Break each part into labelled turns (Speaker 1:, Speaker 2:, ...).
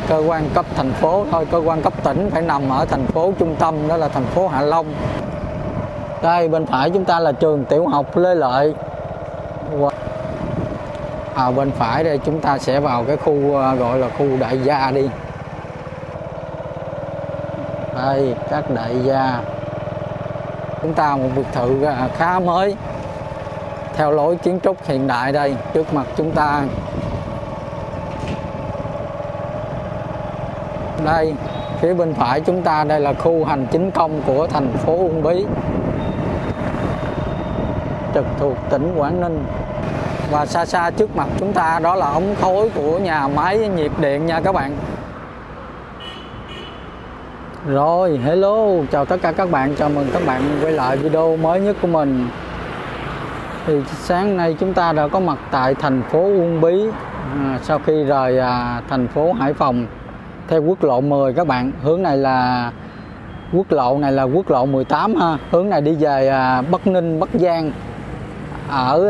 Speaker 1: cơ quan cấp thành phố thôi, cơ quan cấp tỉnh phải nằm ở thành phố trung tâm, đó là thành phố Hạ Long. Đây bên phải chúng ta là trường tiểu học Lê Lợi. Bên phải đây chúng ta sẽ vào cái khu gọi là khu đại gia đi. Đây các đại gia. Chúng ta một biệt thự khá mới theo lối kiến trúc hiện đại đây trước mặt chúng ta. Đây phía bên phải chúng ta đây là khu hành chính công của thành phố Uông Bí, trực thuộc tỉnh Quảng Ninh. Và xa xa trước mặt chúng ta đó là ống khói của nhà máy nhiệt điện nha các bạn. Rồi, hello, chào tất cả các bạn, chào mừng các bạn quay lại video mới nhất của mình. Thì sáng nay chúng ta đã có mặt tại thành phố Uông Bí sau khi rời thành phố Hải Phòng theo quốc lộ 10 các bạn. Hướng này là quốc lộ 18 ha. Hướng này đi về Bắc Ninh, Bắc Giang. Ở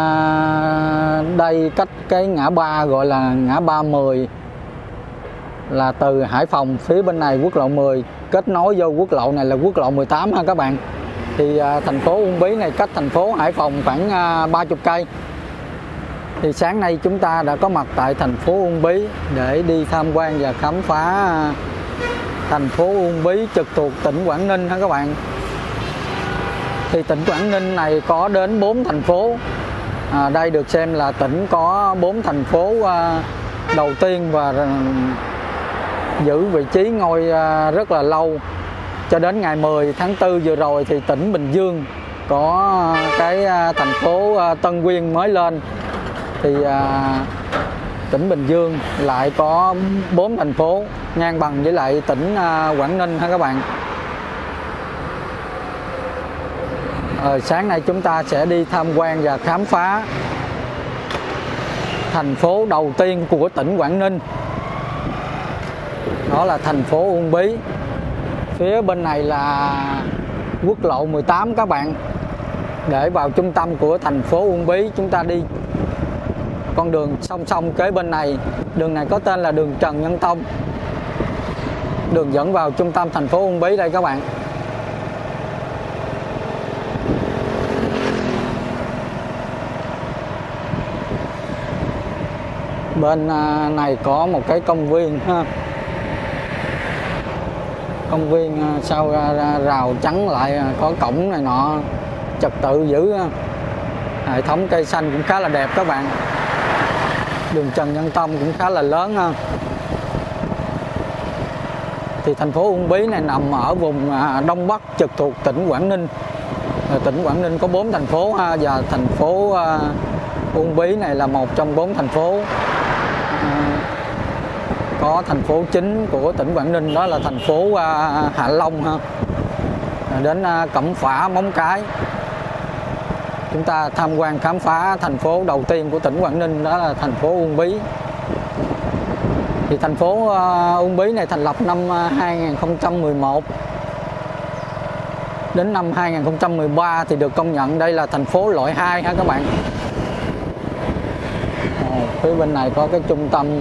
Speaker 1: đây cách cái ngã ba gọi là ngã ba 10 là từ Hải Phòng, phía bên này quốc lộ 10 kết nối vô quốc lộ này là quốc lộ 18 ha các bạn. Thì thành phố Uông Bí này cách thành phố Hải Phòng khoảng 30 cây. Thì sáng nay chúng ta đã có mặt tại thành phố Uông Bí để đi tham quan và khám phá thành phố Uông Bí trực thuộc tỉnh Quảng Ninh ha các bạn. Thì tỉnh Quảng Ninh này có đến 4 thành phố. Đây được xem là tỉnh có 4 thành phố đầu tiên và giữ vị trí ngôi rất là lâu. Cho đến ngày 10 tháng 4 vừa rồi thì tỉnh Bình Dương có cái thành phố Tân Uyên mới lên. Thì tỉnh Bình Dương lại có 4 thành phố ngang bằng với lại tỉnh Quảng Ninh ha các bạn. Sáng nay chúng ta sẽ đi tham quan và khám phá thành phố đầu tiên của tỉnh Quảng Ninh. Đó là thành phố Uông Bí. Phía bên này là quốc lộ 18 các bạn. Để vào trung tâm của thành phố Uông Bí chúng ta đi con đường song song kế bên này. Đường này có tên là đường Trần Nhân Tông. Đường dẫn vào trung tâm thành phố Uông Bí đây các bạn. Bên này có một cái công viên ha. Công viên sau rào chắn lại có cổng này nọ, trật tự dữ. Hệ thống cây xanh cũng khá là đẹp các bạn. Đường Trần Nhân Tông cũng khá là lớn ha. Thì thành phố Uông Bí này nằm ở vùng Đông Bắc trực thuộc tỉnh Quảng Ninh. Tỉnh Quảng Ninh có 4 thành phố ha, và thành phố Uông Bí này là một trong 4 thành phố. Có thành phố chính của tỉnh Quảng Ninh đó là thành phố Hạ Long ha. Đến Cẩm Phả, Móng Cái. Chúng ta tham quan khám phá thành phố đầu tiên của tỉnh Quảng Ninh đó là thành phố Uông Bí. Thì thành phố Uông Bí này thành lập năm 2011. Đến năm 2013 thì được công nhận đây là thành phố loại 2 ha các bạn. Phía bên này có cái trung tâm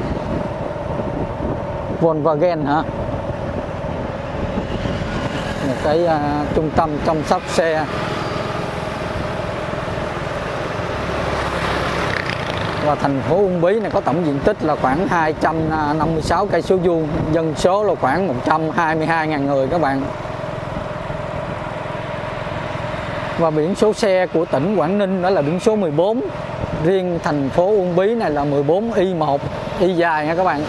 Speaker 1: Volkswagen hả? Một cái trung tâm chăm sóc xe. Và thành phố Uông Bí này có tổng diện tích là khoảng 256 cây số vuông, dân số là khoảng 122.000 người các bạn. Và biển số xe của tỉnh Quảng Ninh đó là biển số 14. Riêng thành phố Uông Bí này là 14 Y1, Y dài nha các bạn.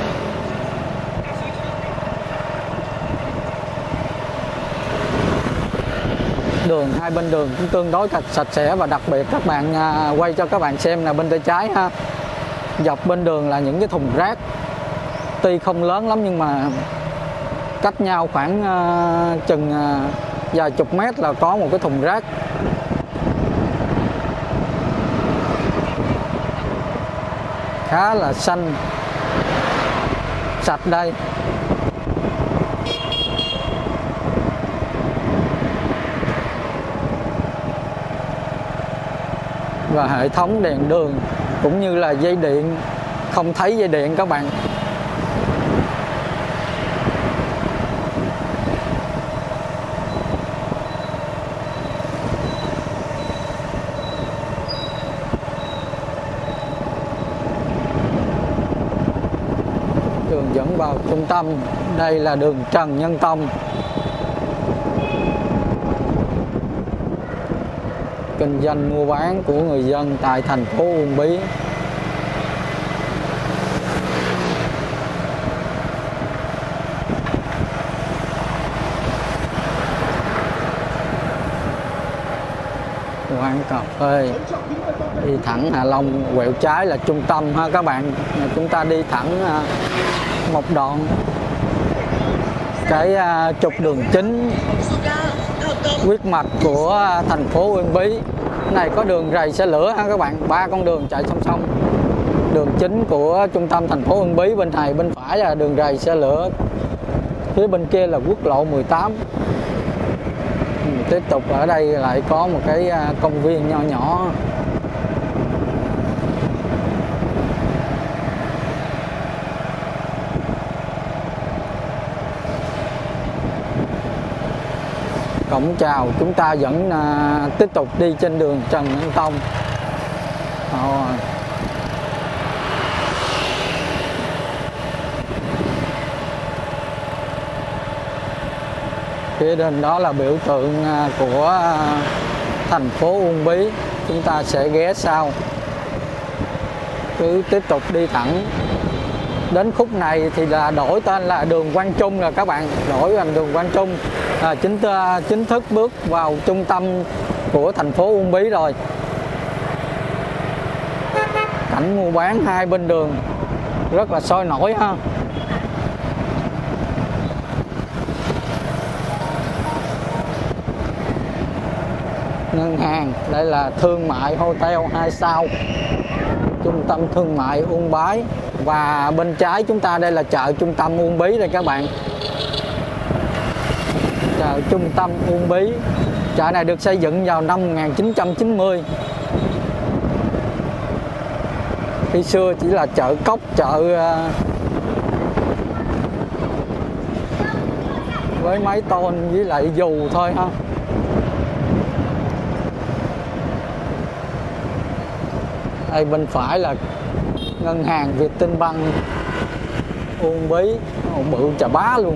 Speaker 1: Đường hai bên đường cũng tương đối thật sạch sẽ, và đặc biệt các bạn quay cho các bạn xem là bên tay trái ha. Dọc bên đường là những cái thùng rác. Tuy không lớn lắm nhưng mà cách nhau khoảng chừng vài chục mét là có một cái thùng rác. Khá là xanh, sạch đây. Và hệ thống đèn đường cũng như là dây điện, không thấy dây điện các bạn. trung tâm. Đây là đường Trần Nhân Tông. Kinh doanh mua bán của người dân tại thành phố Uông Bí. Quán cà phê. Đi thẳng Hạ Long, quẹo trái là trung tâm ha các bạn. Chúng ta đi thẳng một đoạn cái trục đường chính huyết mạch của thành phố Uông Bí. Này có đường rầy xe lửa ha các bạn, 3 con đường chạy song song. Đường chính của trung tâm thành phố Uông Bí, bên này bên phải là đường rầy xe lửa, phía bên kia là quốc lộ 18. Tiếp tục ở đây lại có một cái công viên nho nhỏ. Cổng chào, chúng ta vẫn tiếp tục đi trên đường Trần Nhân Tông. Phía bên đó là biểu tượng của thành phố Uông Bí. Chúng ta sẽ ghé sau. Cứ tiếp tục đi thẳng. Đến khúc này thì là đổi tên là đường Quang Trung rồi các bạn. Đổi thành đường Quang Trung. Chính thức bước vào trung tâm của thành phố Uông Bí rồi. Cảnh mua bán hai bên đường rất là sôi nổi ha. Ngân hàng, đây là thương mại Hotel 2 sao, trung tâm thương mại Uông Bí. Và bên trái chúng ta đây là chợ trung tâm Uông Bí đây các bạn. Chợ trung tâm Uông Bí. Chợ này được xây dựng vào năm 1990. Khi xưa chỉ là chợ cóc, chợ với mái tôn với lại dù thôi ha. Đây bên phải là ngân hàng Vietinbank Uông Bí, bự chà bá luôn.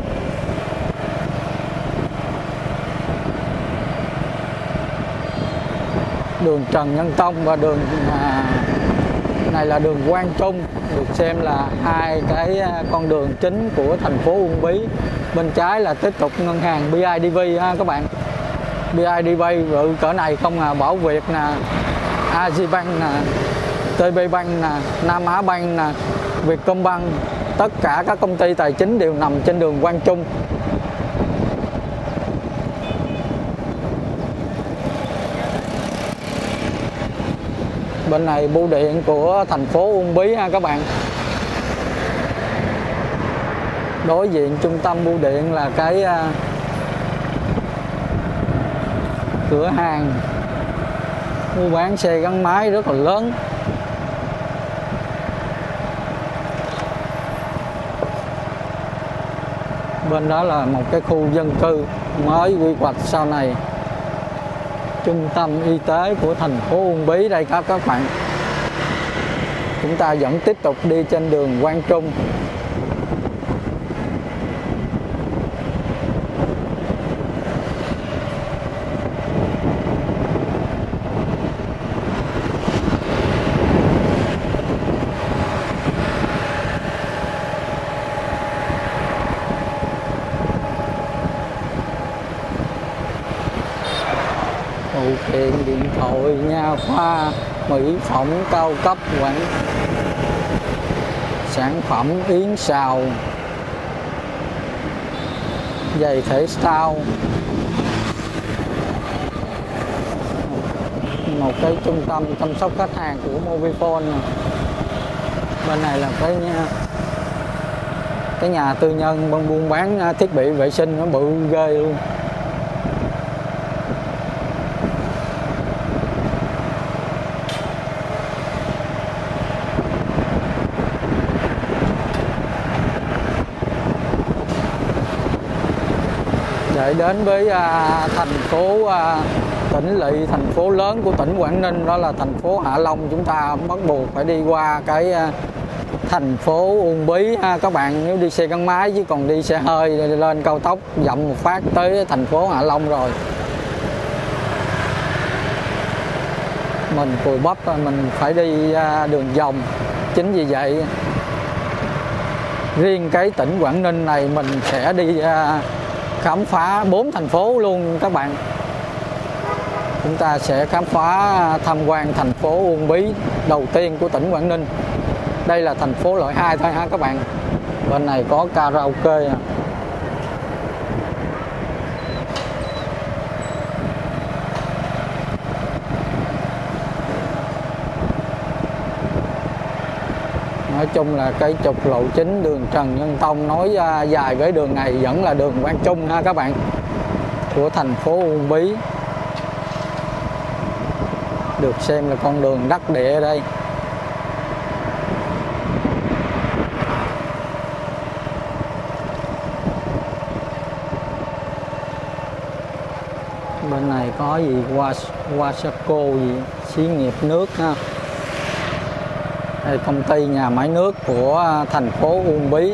Speaker 1: Đường Trần Nhân Tông và đường này là đường Quang Trung, được xem là hai cái con đường chính của thành phố Uông Bí. Bên trái là tiếp tục ngân hàng BIDV ha các bạn. BIDV bự cỡ này không à, Bảo Việt nè, Agribank nè, TP Bank nè, Nam Á Bank nè, Vietcombank, tất cả các công ty tài chính đều nằm trên đường Quang Trung. Bên này bưu điện của thành phố Uông Bí ha các bạn. Đối diện trung tâm bưu điện là cái cửa hàng mua bán xe gắn máy rất là lớn. Bên đó là một cái khu dân cư mới quy hoạch sau này. Trung tâm y tế của thành phố Uông Bí đây các bạn. Chúng ta vẫn tiếp tục đi trên đường Quang Trung. Phụ kiện điện thoại, nha khoa, mỹ phẩm cao cấp, sản phẩm yến xào, giày thể thao. Một cái trung tâm chăm sóc khách hàng của Mobifone. Bên này là cái nhà tư nhân buôn bán thiết bị vệ sinh, nó bự ghê luôn. Để đến với thành phố tỉnh lỵ, thành phố lớn của tỉnh Quảng Ninh, đó là thành phố Hạ Long, chúng ta bắt buộc phải đi qua cái thành phố Uông Bí ha các bạn, nếu đi xe gắn máy, chứ còn đi xe hơi lên cao tốc dậm một phát tới thành phố Hạ Long rồi. Mình Cùi Bắp mình phải đi đường vòng. Chính vì vậy riêng cái tỉnh Quảng Ninh này mình sẽ đi khám phá 4 thành phố luôn các bạn. Chúng ta sẽ khám phá tham quan thành phố Uông Bí đầu tiên của tỉnh Quảng Ninh. Đây là thành phố loại 2 thôi ha các bạn. Bên này có karaoke. Nói chung là cái trục lộ chính đường Trần Nhân Tông nối dài với đường này vẫn là đường Quang Trung ha các bạn, của thành phố Uông Bí. Được xem là con đường đắc địa ở đây. Bên này có gì Wasako gì xí nghiệp nước ha. Đây công ty nhà máy nước của thành phố Uông Bí.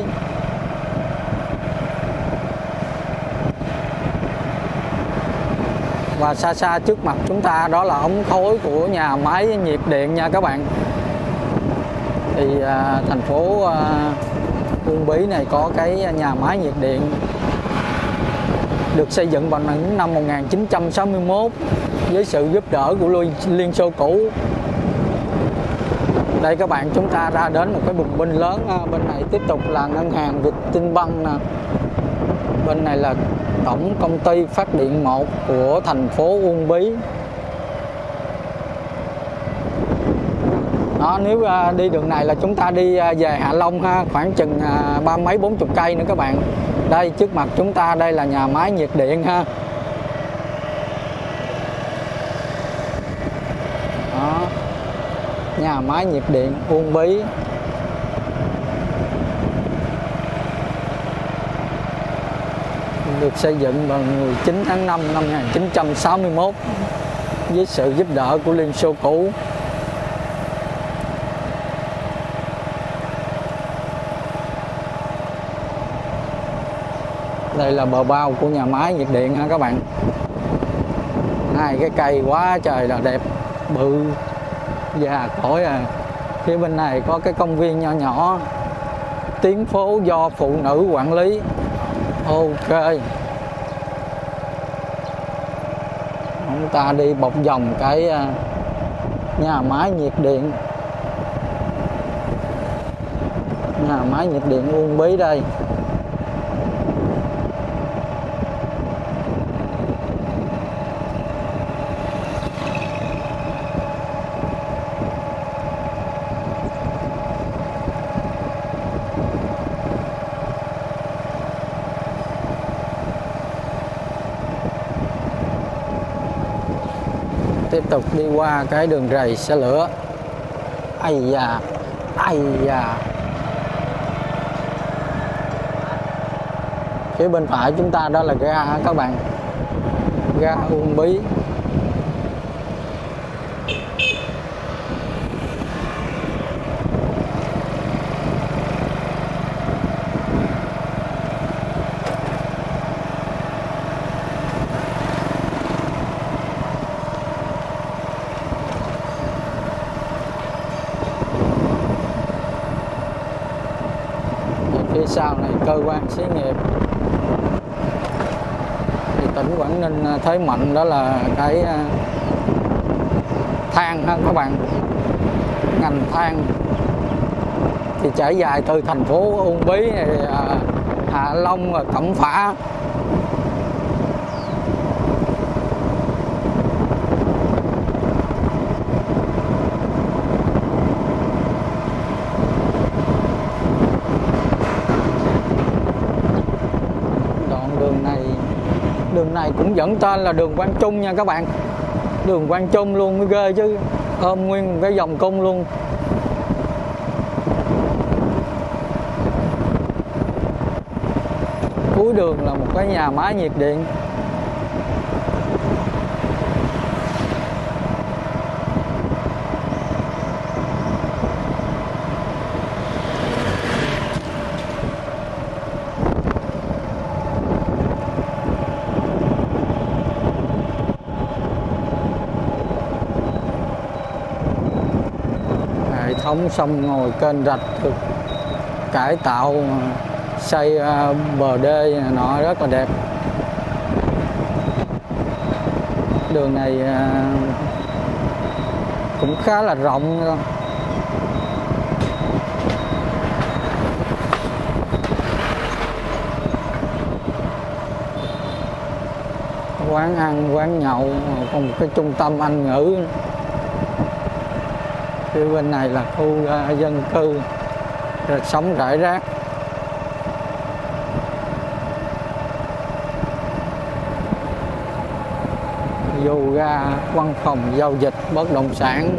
Speaker 1: Và xa xa trước mặt chúng ta đó là ống khói của nhà máy nhiệt điện nha các bạn. Thì thành phố Uông Bí này có cái nhà máy nhiệt điện được xây dựng vào năm 1961 với sự giúp đỡ của Liên Xô cũ. Đây các bạn, chúng ta ra đến một cái bùng binh lớn. Bên này tiếp tục là ngân hàng Vietinbank nè. Bên này là tổng công ty phát điện 1 của thành phố Uông Bí. Đó, nếu đi đường này là chúng ta đi về Hạ Long ha, khoảng chừng 30-40 cây nữa các bạn. Đây trước mặt chúng ta đây là nhà máy nhiệt điện ha. Đó, nhà máy nhiệt điện Uông Bí. Được xây dựng vào 19 tháng 5 năm 1961 với sự giúp đỡ của Liên Xô cũ. Đây là bờ bao của nhà máy nhiệt điện ha các bạn. Hai cái cây quá trời là đẹp, bự già cỗi à. Phía bên này có cái công viên nho nhỏ, tuyến phố do phụ nữ quản lý. Ok, chúng ta đi bọc vòng cái nhà máy nhiệt điện. Nhà máy nhiệt điện Uông Bí đây. Tiếp tục đi qua cái đường rầy xe lửa. Ây da, ây da. Phía bên phải chúng ta đó là ga các bạn, ga Uông Bí. Phía sau này cơ quan xí nghiệp. Thì tỉnh Quảng Ninh thế mạnh đó là cái than ha các bạn. Ngành than thì trải dài từ thành phố Uông Bí này, Hạ Long và Cẩm Phả. Đường này cũng dẫn tên là đường Quang Trung nha các bạn. Đường Quang Trung luôn mới ghê chứ, ôm nguyên cái vòng cung luôn. Cuối đường là một cái nhà máy nhiệt điện. thống sông ngòi kênh rạch được cải tạo, xây bờ đê nọ rất là đẹp. Đường này cũng khá là rộng. Quán ăn, quán nhậu, còn một cái trung tâm Anh ngữ. Phía bên này là khu dân cư, rồi sống rải rác. Yoga, văn phòng giao dịch, bất động sản,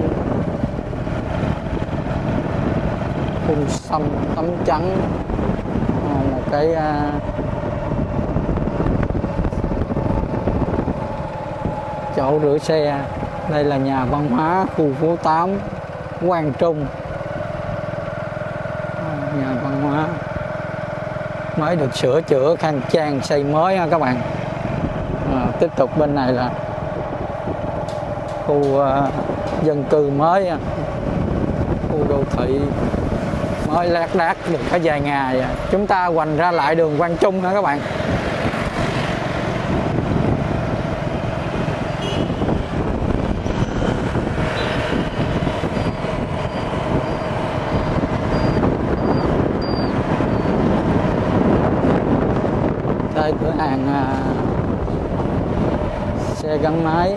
Speaker 1: khung sâm tấm trắng, một cái chỗ rửa xe. Đây là nhà văn hóa khu phố 8 Quang Trung, nhà văn hóa mới được sửa chữa khang trang, xây mới ha các bạn. Tiếp tục bên này là khu dân cư mới, khu đô thị mới lác đác được có vài ngày. Chúng ta hoành ra lại đường Quang Trung ha các bạn. Đây cửa hàng xe gắn máy.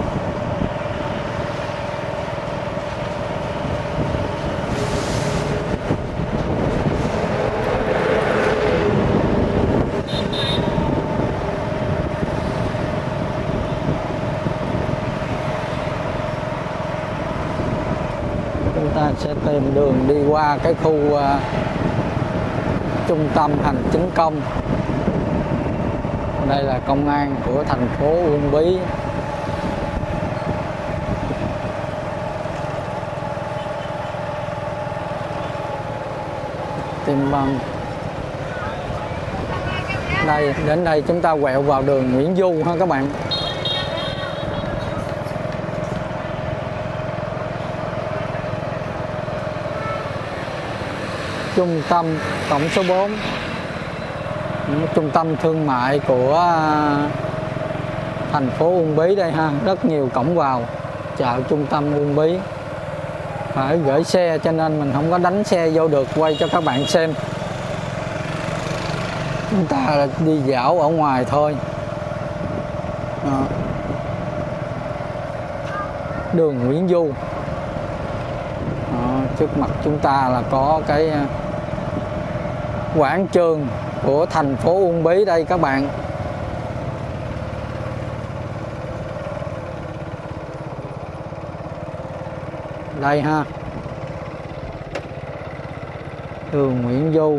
Speaker 1: Chúng ta sẽ tìm đường đi qua cái khu trung tâm hành chính công. Đây là công an của thành phố Uông Bí. Tìm bằng đây, đến đây chúng ta quẹo vào đường Nguyễn Du ha các bạn. Trung tâm tổng số 4, trung tâm thương mại của thành phố Uông Bí đây ha, rất nhiều cổng vào chợ trung tâm Uông Bí. Phải gửi xe cho nên mình không có đánh xe vô được, quay cho các bạn xem. Chúng ta đi dạo ở ngoài thôi. Đó. Đường Nguyễn Du. Đó, trước mặt chúng ta là có cái quảng trường của thành phố Uông Bí đây các bạn. Đây ha, đường Nguyễn Du.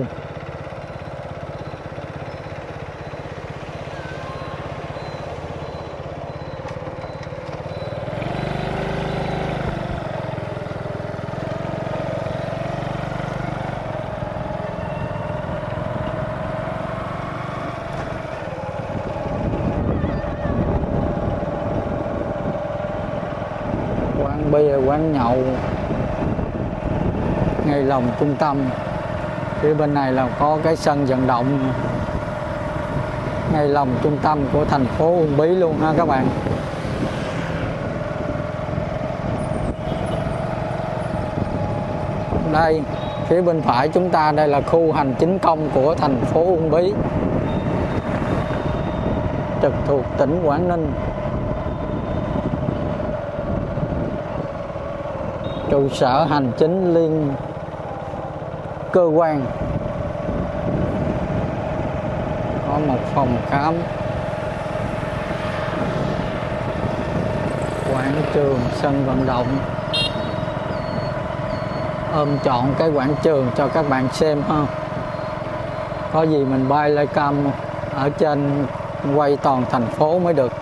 Speaker 1: Quán bia, quán nhậu ngay lòng trung tâm. Phía bên này là có cái sân vận động ngay lòng trung tâm của thành phố Uông Bí luôn ha các bạn. Đây, phía bên phải chúng ta đây là khu hành chính công của thành phố Uông Bí, trực thuộc tỉnh Quảng Ninh. Trụ sở hành chính liên cơ quan, có một phòng khám, quảng trường, sân vận động. Ôm trọn cái quảng trường cho các bạn xem ha. Có gì mình bay lên cam ở trên quay toàn thành phố mới được.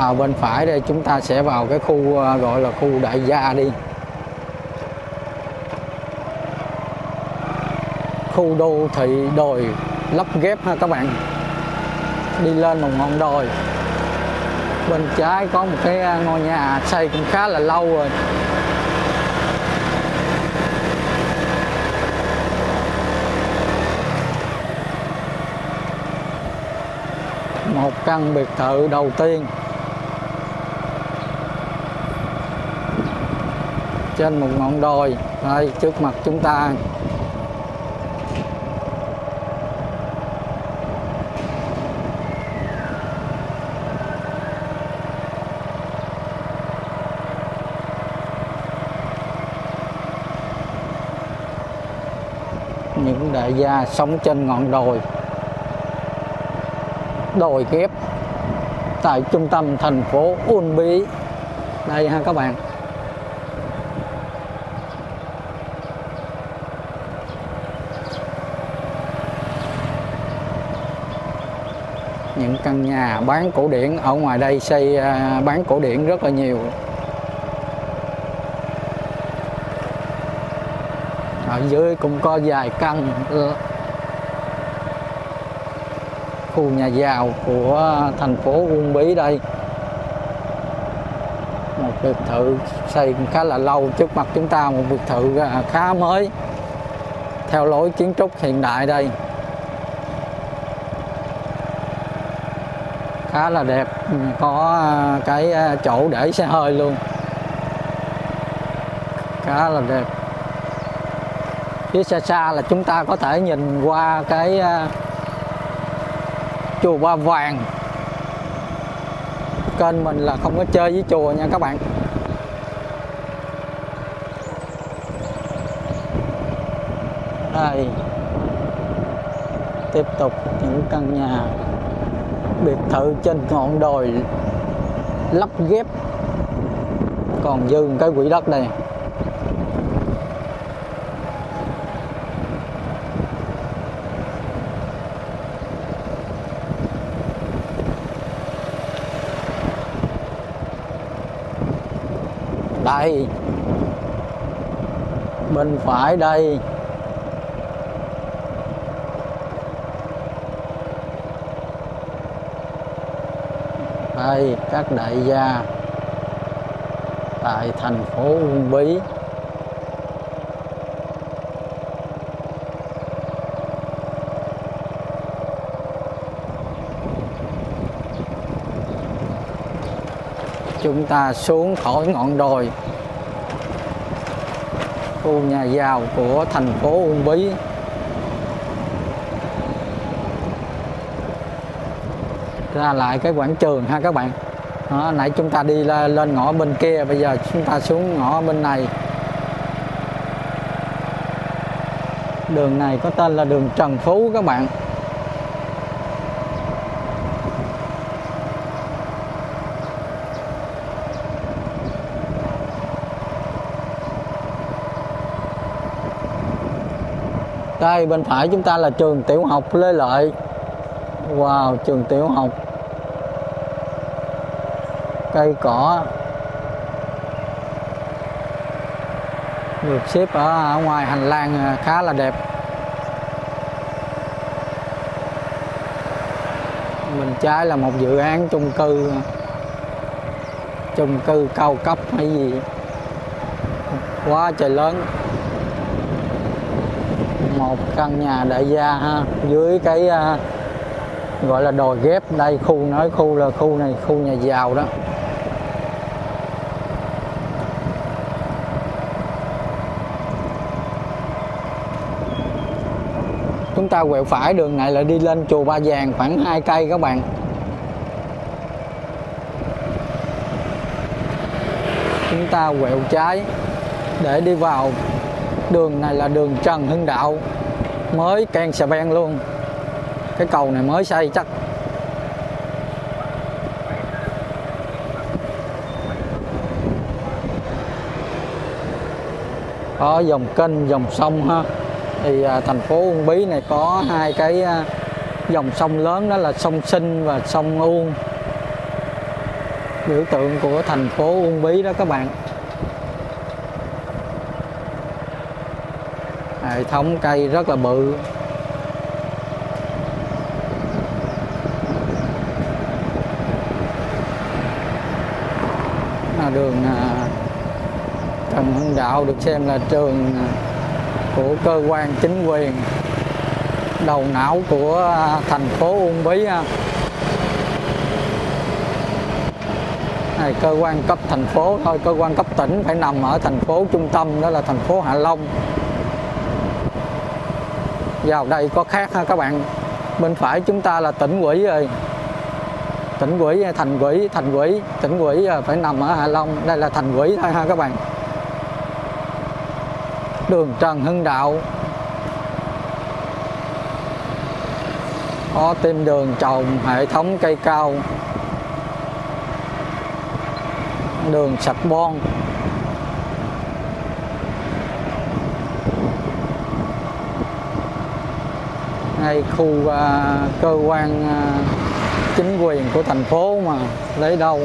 Speaker 1: Bên phải đây chúng ta sẽ vào cái khu gọi là khu Đại Gia đi. Khu đô thị đồi lắp ghép ha các bạn. Đi lên một ngọn đồi. Bên trái có một cái ngôi nhà xây cũng khá là lâu rồi. Một căn biệt thự đầu tiên trên một ngọn đồi đây trước mặt chúng ta. Những đại gia sống trên ngọn đồi đồi ghép tại trung tâm thành phố Uông Bí đây ha các bạn. Những căn nhà bán cổ điển ở ngoài đây xây bán cổ điển rất là nhiều. Ở dưới cũng có vài căn khu nhà giàu của thành phố Uông Bí đây. Một biệt thự xây cũng khá là lâu. Trước mặt chúng ta một biệt thự khá mới theo lối kiến trúc hiện đại đây, khá là đẹp, có cái chỗ để xe hơi luôn, khá là đẹp. Phía xa xa là chúng ta có thể nhìn qua cái chùa Ba Vàng. Kênh mình là không có chơi với chùa nha các bạn. Đây tiếp tục những căn nhà biệt thự trên ngọn đồi lắp ghép, còn dư cái quỹ đất đây. Đây bên phải đây đây các đại gia tại thành phố Uông Bí. Chúng ta xuống khỏi ngọn đồi khu nhà giàu của thành phố Uông Bí. Ra lại cái quảng trường ha các bạn. Đó, nãy chúng ta đi lên ngõ bên kia, bây giờ chúng ta xuống ngõ bên này. Đường này có tên là đường Trần Phú các bạn. Đây bên phải chúng ta là trường tiểu học Lê Lợi. Wow, trường tiểu học, cây cỏ được xếp ở ngoài hành lang khá là đẹp. Bên trái là một dự án chung cư cao cấp hay gì quá trời lớn. Một căn nhà đại gia ha, dưới cái gọi là đồi ghép. Đây khu là khu này khu nhà giàu đó. Chúng ta quẹo phải, đường này là đi lên chùa Ba Vàng khoảng 2 cây các bạn. Chúng ta quẹo trái để đi vào đường này là đường Trần Hưng Đạo, mới can xà beng luôn. Cái cầu này mới xây chắc. Có dòng kênh, dòng sông ha. Thì thành phố Uông Bí này có hai cái dòng sông lớn, đó là sông Sinh và sông Uông. biểu tượng của thành phố Uông Bí đó các bạn. Hệ thống cây rất là bự. Đường Trần Hưng Đạo được xem là trường của cơ quan chính quyền, đầu não của thành phố Uông Bí. Này, cơ quan cấp thành phố thôi, cơ quan cấp tỉnh phải nằm ở thành phố trung tâm, đó là thành phố Hạ Long. Vào đây có khác ha các bạn. Bên phải chúng ta là tỉnh ủy rồi, tỉnh ủy, thành ủy, tỉnh ủy phải nằm ở Hạ Long. Đây là thành ủy thôi ha các bạn. Đường Trần Hưng Đạo có thêm đường trồng hệ thống cây cao, đường sạch bon. Ngay khu cơ quan chính quyền của thành phố mà lấy đâu.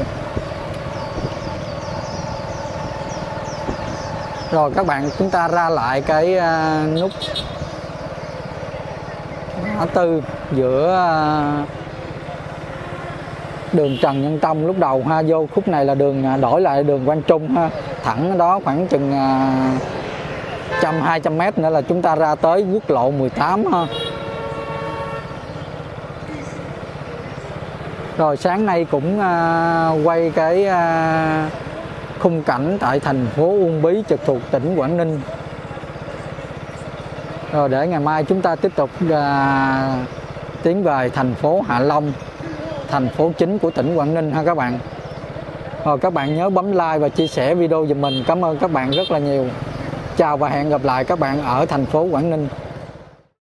Speaker 1: Rồi các bạn, chúng ta ra lại cái nút ngã tư giữa đường Trần Nhân Tông lúc đầu ha. Vô khúc này là đường đổi lại đường Quang Trung ha, thẳng đó khoảng chừng 100-200 mét nữa là chúng ta ra tới quốc lộ 18 ha. Rồi sáng nay cũng quay cái khung cảnh tại thành phố Uông Bí trực thuộc tỉnh Quảng Ninh. Rồi để ngày mai chúng ta tiếp tục tiến về thành phố Hạ Long, thành phố chính của tỉnh Quảng Ninh ha các bạn. Rồi các bạn nhớ bấm like và chia sẻ video giùm mình. Cảm ơn các bạn rất là nhiều. Chào và hẹn gặp lại các bạn ở thành phố Quảng Ninh.